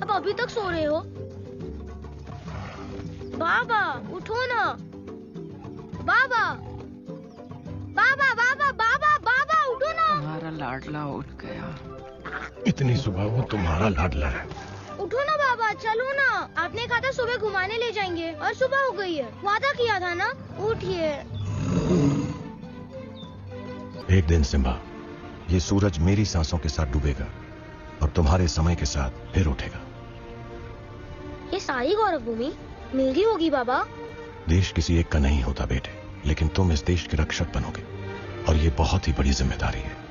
आप अभी तक सो रहे हो? बाबा उठो ना। बाबा बाबा बाबा बाबा बाबा उठो ना। तुम्हारा लाडला उठ गया। इतनी सुबह वो तुम्हारा लाडला है। उठो ना बाबा, चलो ना। आपने कहा था सुबह घुमाने ले जाएंगे और सुबह हो गई है। वादा किया था ना, उठिए। एक दिन सिम्बा, ये सूरज मेरी सांसों के साथ डूबेगा और तुम्हारे समय के साथ फिर उठेगा। ये सारी गौरव भूमि मेरी होगी बाबा। देश किसी एक का नहीं होता बेटे, लेकिन तुम इस देश के रक्षक बनोगे और ये बहुत ही बड़ी जिम्मेदारी है।